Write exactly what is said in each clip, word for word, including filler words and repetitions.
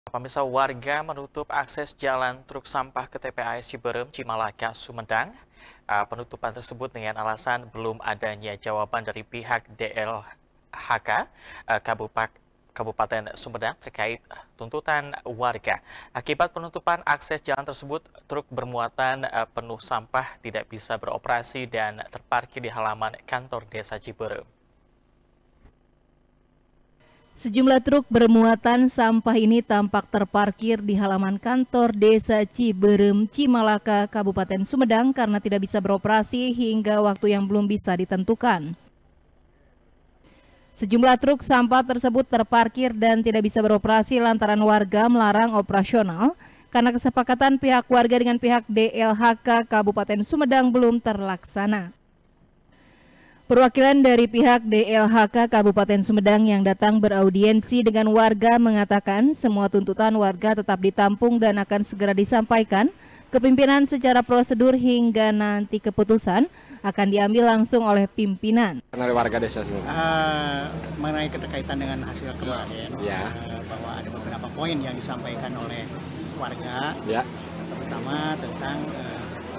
Pemirsa, warga menutup akses jalan truk sampah ke T P A S Ciberem, Cimalaka, Sumedang. Uh, penutupan tersebut dengan alasan belum adanya jawaban dari pihak D L H K uh, Kabupaten Kabupaten Sumedang terkait tuntutan warga. Akibat penutupan akses jalan tersebut, truk bermuatan uh, penuh sampah tidak bisa beroperasi dan terparkir di halaman kantor Desa Ciberem. Sejumlah truk bermuatan sampah ini tampak terparkir di halaman kantor Desa Ciberem, Cimalaka, Kabupaten Sumedang karena tidak bisa beroperasi hingga waktu yang belum bisa ditentukan. Sejumlah truk sampah tersebut terparkir dan tidak bisa beroperasi lantaran warga melarang operasional karena kesepakatan pihak warga dengan pihak D L H K Kabupaten Sumedang belum terlaksana. Perwakilan dari pihak D L H K Kabupaten Sumedang yang datang beraudiensi dengan warga mengatakan semua tuntutan warga tetap ditampung dan akan segera disampaikan ke pimpinan secara prosedur hingga nanti keputusan akan diambil langsung oleh pimpinan. Dari warga desa sini. Uh, mengenai keterkaitan dengan hasil kemarin, ya. uh, bahwa ada beberapa poin yang disampaikan oleh warga, ya. Terutama tentang uh,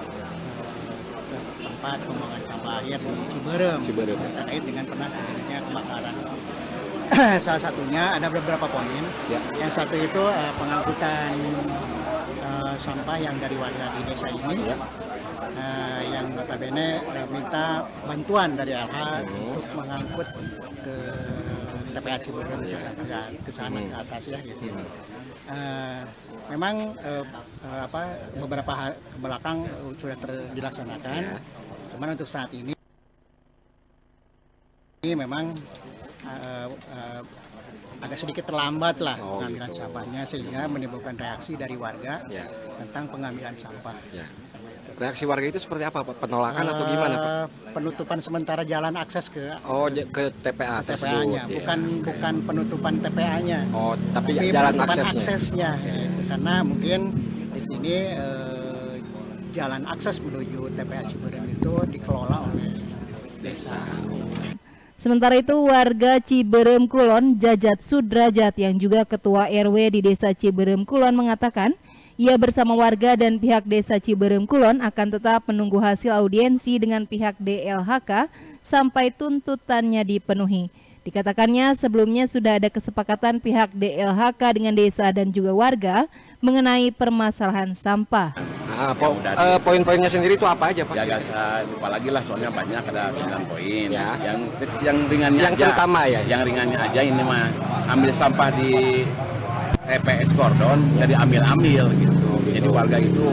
tempat pembuangan sampah air di Ciberem, Ciberem. terkait dengan pernah terjadinya kebakaran. Salah satunya ada beberapa poin. Ya. Yang satu itu uh, pengangkutan uh, sampah yang dari warga di desa ini, ya. uh, yang notabene uh, minta bantuan dari L H hmm. untuk mengangkut ke T P A Ciberem, ya. ke sana hmm. ke atas ya gitu. Hmm. Uh, memang uh, uh, apa beberapa hari ke belakang uh, sudah dilaksanakan, ya. Cuman untuk saat ini ini memang uh, uh, agak sedikit terlambat lah oh, pengambilan gitu. sampahnya sehingga menimbulkan reaksi dari warga, ya. Tentang pengambilan sampah. Ya. Reaksi warga itu seperti apa, Pak? Penolakan uh, atau gimana, Pak? Penutupan sementara jalan akses ke Oh, ke T P A T P A-nya, ya. bukan okay. bukan penutupan T P A-nya. Oh, tapi, tapi jalan penutupan aksesnya. aksesnya ya. Karena mungkin di sini eh, jalan akses menuju T P A Ciberem itu dikelola oleh desa. Sementara itu warga Ciberem Kulon, Jajat Sudrajat yang juga ketua R W di Desa Ciberem Kulon mengatakan ia bersama warga dan pihak Desa Ciberem Kulon akan tetap menunggu hasil audiensi dengan pihak D L H K sampai tuntutannya dipenuhi. Dikatakannya sebelumnya sudah ada kesepakatan pihak D L H K dengan desa dan juga warga mengenai permasalahan sampah. Ah, po uh, poin-poinnya sendiri itu apa aja, Pak? Ya gak usah lupa lagi lah, soalnya banyak, ada sembilan poin. Ya. Yang yang ringannya yang aja. terutama ya. Yang ringannya aja ini mah ambil sampah di T P S Kordon, ya. Jadi ambil-ambil gitu. gitu. Jadi warga itu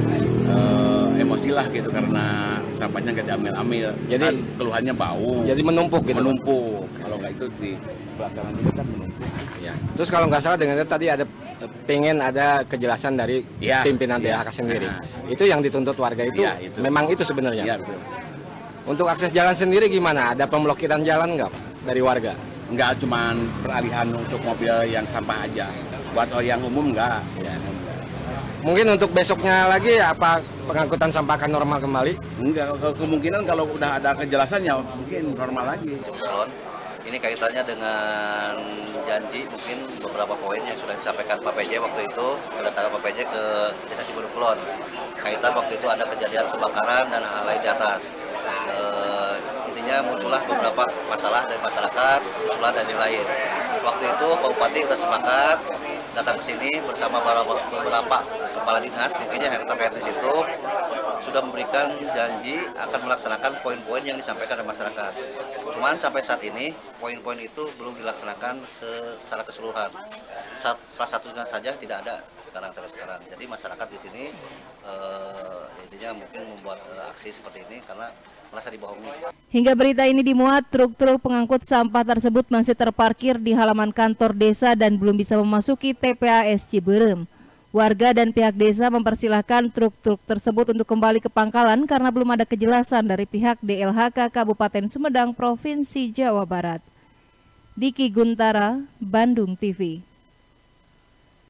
uh, emosi lah gitu karena sampahnya gak diambil-ambil. Jadi kan keluhannya bau. Jadi menumpuk gitu. Menumpuk. Kalau nggak itu di belakang itu kan menumpuk. Ya. Terus kalau nggak salah dengan tadi ada pengen ada kejelasan dari ya, pimpinan ya. D L H K sendiri. Nah. Itu yang dituntut warga itu, ya, itu. memang itu sebenarnya. Ya, betul. Untuk akses jalan sendiri gimana? Ada pemblokiran jalan nggak dari warga? Nggak, cuman peralihan untuk mobil yang sampah aja. Buat orang yang umum nggak. Ya. Mungkin untuk besoknya lagi apa pengangkutan sampah akan normal kembali? Enggak, kemungkinan kalau udah ada kejelasannya mungkin normal lagi. Ini kaitannya dengan janji mungkin beberapa poin yang sudah disampaikan Pak P J waktu itu, kedatangan Pak P J ke Desa Ciberem Kulon. Kaitan waktu itu ada kejadian kebakaran dan hal lain di atas. E, intinya muncullah beberapa masalah dari masyarakat, usulan dan lain-lain. Waktu itu Pak Bupati sudah sepakat datang ke sini bersama beberapa, beberapa kepala dinas, mungkin yang terkait di situ sudah memberikan janji akan melaksanakan poin-poin yang disampaikan oleh masyarakat. Cuman sampai saat ini poin-poin itu belum dilaksanakan secara keseluruhan. Salah satunya saja tidak ada sekarang sampai sekarang. Jadi masyarakat di sini eh, intinya mungkin membuat eh, aksi seperti ini karena merasa dibohongi. Hingga berita ini dimuat, truk-truk pengangkut sampah tersebut masih terparkir di halaman kantor desa dan belum bisa memasuki T P A S Ciberem. Warga dan pihak desa mempersilahkan truk-truk tersebut untuk kembali ke pangkalan karena belum ada kejelasan dari pihak D L H K Kabupaten Sumedang, Provinsi Jawa Barat. Diki Guntara, Bandung T V.